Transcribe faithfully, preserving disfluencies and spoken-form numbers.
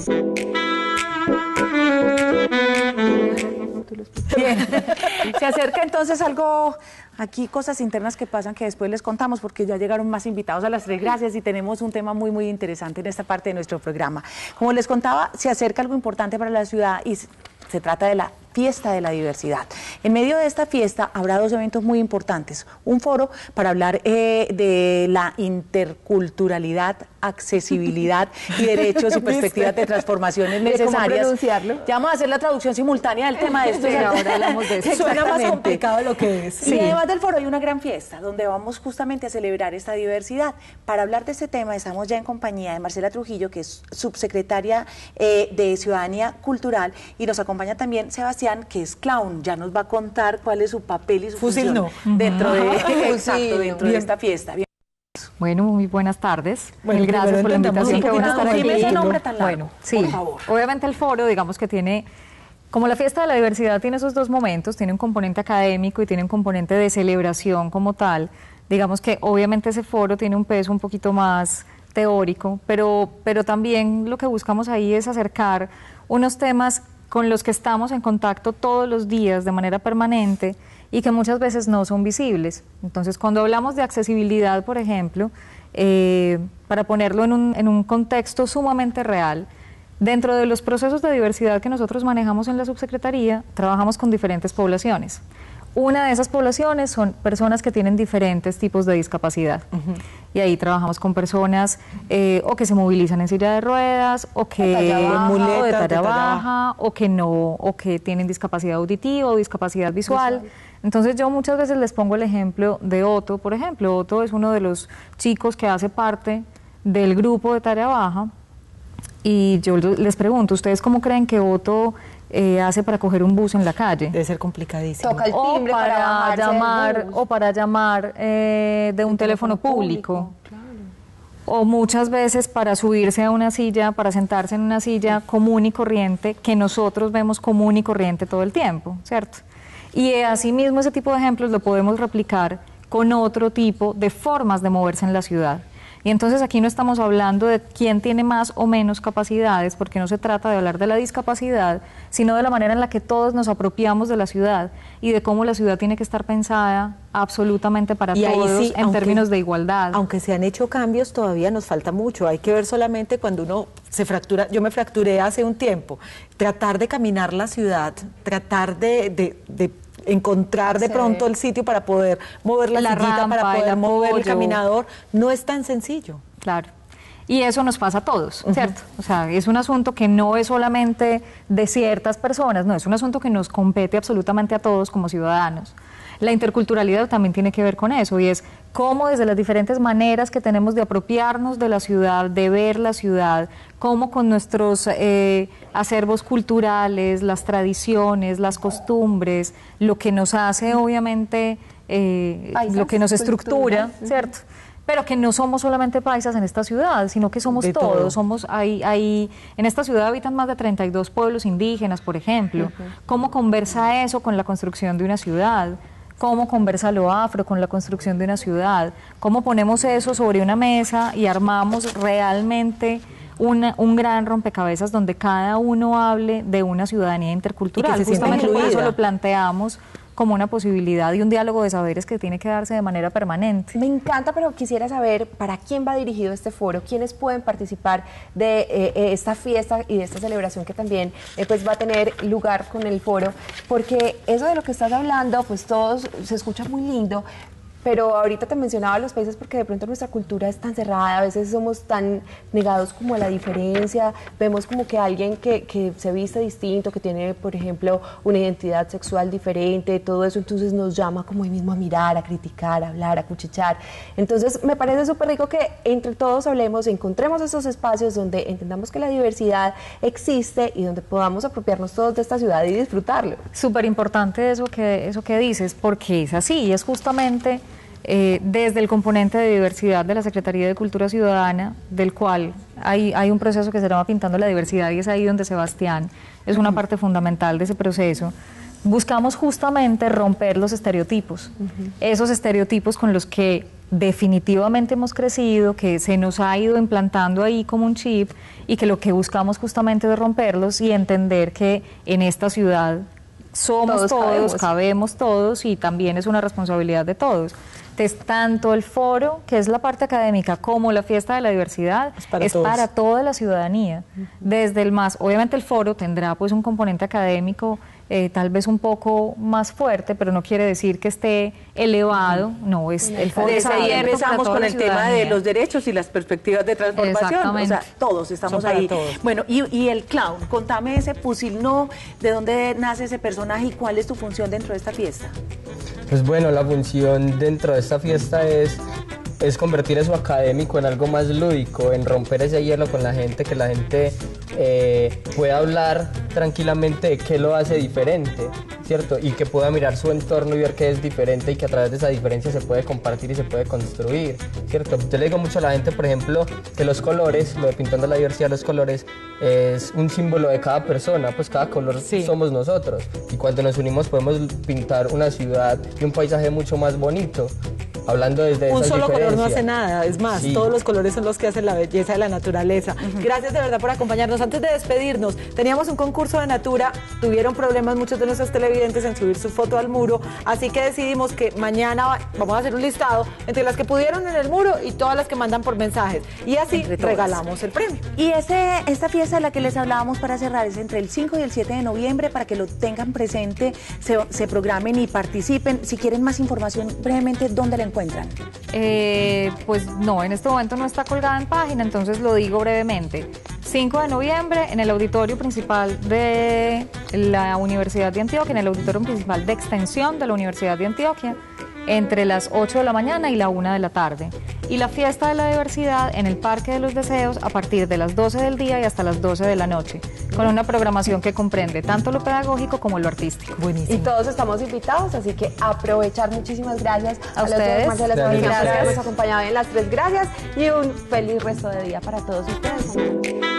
Bien, se acerca entonces algo, aquí cosas internas que pasan que después les contamos porque ya llegaron más invitados a las tres gracias y tenemos un tema muy muy interesante en esta parte de nuestro programa. Como les contaba, se acerca algo importante para la ciudad y se trata de la Fiesta de la Diversidad. En medio de esta fiesta habrá dos eventos muy importantes. Un foro para hablar eh, de la interculturalidad, accesibilidad y derechos y perspectivas de transformaciones necesarias. pronunciarlo? Ya vamos a hacer la traducción simultánea del tema de esto. Sí, ahora hablamos de eso. Suena más complicado de lo que es. Sí. Y además del foro hay una gran fiesta donde vamos justamente a celebrar esta diversidad. Para hablar de este tema estamos ya en compañía de Marcela Trujillo, que es subsecretaria eh, de Ciudadanía Cultural, y nos acompaña también Sebastián, que es clown. Ya nos va a contar cuál es su papel y su Fusil función no. dentro, de, Uh-huh. exacto, dentro de esta fiesta. Bien. Bueno, muy buenas tardes. Bueno, Mil gracias por la invitación. Qué bueno estar aquí. Dime ese nombre tan largo, Bueno, sí. por favor. Obviamente el foro, digamos que tiene, como la Fiesta de la Diversidad tiene esos dos momentos, tiene un componente académico y tiene un componente de celebración como tal. Digamos que obviamente ese foro tiene un peso un poquito más teórico, pero, pero también lo que buscamos ahí es acercar unos temas con los que estamos en contacto todos los días de manera permanente y que muchas veces no son visibles. Entonces, cuando hablamos de accesibilidad, por ejemplo, eh, para ponerlo en un, en un contexto sumamente real, dentro de los procesos de diversidad que nosotros manejamos en la subsecretaría, trabajamos con diferentes poblaciones. Una de esas poblaciones son personas que tienen diferentes tipos de discapacidad. Uh-huh. Y ahí trabajamos con personas eh, o que se movilizan en silla de ruedas, o que de talla baja, muletas, o de talla, de talla baja, o que no, o que tienen discapacidad auditiva o discapacidad visual. visual. Entonces yo muchas veces les pongo el ejemplo de Otto, por ejemplo. Otto es uno de los chicos que hace parte del grupo de talla baja. Y yo les pregunto, ¿ustedes cómo creen que Otto Eh, hace para coger un bus en la calle? Debe ser complicadísimo. Toca el timbre o para, para llamar o para llamar eh, de un, un teléfono, teléfono público, público. Claro. O muchas veces para subirse a una silla, para sentarse en una silla común y corriente que nosotros vemos común y corriente todo el tiempo, ¿cierto? Y asimismo ese tipo de ejemplos lo podemos replicar con otro tipo de formas de moverse en la ciudad. Y entonces aquí no estamos hablando de quién tiene más o menos capacidades, porque no se trata de hablar de la discapacidad, sino de la manera en la que todos nos apropiamos de la ciudad y de cómo la ciudad tiene que estar pensada absolutamente para y todos sí, en aunque, términos de igualdad. Aunque se han hecho cambios, todavía nos falta mucho. Hay que ver solamente cuando uno se fractura. Yo me fracturé hace un tiempo. Tratar de caminar la ciudad, tratar de... de, de encontrar de sí. pronto el sitio para poder mover la, la sillita, rampa, para poder mover el caminador, no es tan sencillo. Claro. Y eso nos pasa a todos, ¿cierto? Uh-huh. O sea, es un asunto que no es solamente de ciertas personas, no, es un asunto que nos compete absolutamente a todos como ciudadanos. La interculturalidad también tiene que ver con eso, y es cómo desde las diferentes maneras que tenemos de apropiarnos de la ciudad, de ver la ciudad, cómo con nuestros eh, acervos culturales, las tradiciones, las costumbres, lo que nos hace obviamente, eh, paisas, lo que nos estructura, cultura, ¿cierto? Pero que no somos solamente paisas en esta ciudad, sino que somos de todos. Todo. Somos hay, hay, en esta ciudad habitan más de treinta y dos pueblos indígenas, por ejemplo. Uh-huh. ¿Cómo conversa eso con la construcción de una ciudad? ¿Cómo conversa lo afro con la construcción de una ciudad? ¿Cómo ponemos eso sobre una mesa y armamos realmente una, un gran rompecabezas donde cada uno hable de una ciudadanía intercultural? Y que se Justamente por eso incluida. lo planteamos como una posibilidad y un diálogo de saberes que tiene que darse de manera permanente. Me encanta, pero quisiera saber para quién va dirigido este foro, quiénes pueden participar de eh, esta fiesta y de esta celebración que también eh, pues va a tener lugar con el foro, porque eso de lo que estás hablando, pues todos se escucha muy lindo, pero ahorita te mencionaba los países porque de pronto nuestra cultura es tan cerrada, a veces somos tan negados como a la diferencia, vemos como que alguien que, que se viste distinto, que tiene, por ejemplo, una identidad sexual diferente, todo eso, entonces nos llama como ahí mismo a mirar, a criticar, a hablar, a cuchichar. Entonces me parece súper rico que entre todos hablemos, encontremos esos espacios donde entendamos que la diversidad existe y donde podamos apropiarnos todos de esta ciudad y disfrutarlo. Súper importante eso que, eso que dices, porque es así, y es justamente... Eh, desde el componente de diversidad de la Secretaría de Cultura Ciudadana, del cual hay, hay un proceso que se llama Pintando la Diversidad, y es ahí donde Sebastián es una parte fundamental de ese proceso. buscamos justamente romper los estereotipos, uh-huh. esos estereotipos con los que definitivamente hemos crecido, que se nos ha ido implantando ahí como un chip y que lo que buscamos justamente es romperlos y entender que en esta ciudad somos todos, todos cabemos. cabemos todos y también es una responsabilidad de todos. Entonces, tanto el foro, que es la parte académica, como la fiesta de la diversidad, es para, es para toda la ciudadanía. Uh-huh. Desde el más, obviamente el foro tendrá pues un componente académico eh, tal vez un poco más fuerte, pero no quiere decir que esté elevado, uh-huh. no, es el foro. Desde ahí empezamos con el tema de los derechos y las perspectivas de transformación, o sea, todos estamos ahí. Todos. Bueno, y, y el clown, contame ese Pusilno, ¿de dónde nace ese personaje y cuál es tu función dentro de esta fiesta? Pues bueno, la función dentro de esta fiesta es, es convertir eso académico en algo más lúdico, en romper ese hielo con la gente, que la gente eh, pueda hablar tranquilamente de qué lo hace diferente, ¿cierto? Y que pueda mirar su entorno y ver qué es diferente y que a través de esa diferencia se puede compartir y se puede construir, ¿cierto? Yo le digo mucho a la gente, por ejemplo, que los colores, lo de pintando la diversidad, los colores, es un símbolo de cada persona, pues cada color sí. somos nosotros. Y cuando nos unimos podemos pintar una ciudad y un paisaje mucho más bonito. Hablando desde un solo color no hace nada, es más, sí. todos los colores son los que hacen la belleza de la naturaleza. Uh-huh. Gracias de verdad por acompañarnos. Antes de despedirnos, teníamos un concurso de Natura, tuvieron problemas muchos de nuestros televidentes en subir su foto al muro, así que decidimos que mañana vamos a hacer un listado entre las que pudieron en el muro y todas las que mandan por mensajes, y así regalamos el premio. Y ese, esta fiesta de la que les hablábamos para cerrar es entre el cinco y el siete de noviembre, para que lo tengan presente, se, se programen y participen. Si quieren más información, brevemente, ¿dónde la encuentran? Eh, pues no, en este momento no está colgada en página, entonces lo digo brevemente. cinco de noviembre en el auditorio principal de la Universidad de Antioquia, en el auditorio principal de extensión de la Universidad de Antioquia, entre las ocho de la mañana y la una de la tarde. Y la fiesta de la diversidad en el Parque de los Deseos a partir de las doce del día y hasta las doce de la noche, con una programación que comprende tanto lo pedagógico como lo artístico. Buenísimo. Y todos estamos invitados, así que aprovechar. Muchísimas gracias a, a ustedes. Marcela, gracias por habernos acompañado en las tres. Gracias y un feliz resto de día para todos ustedes.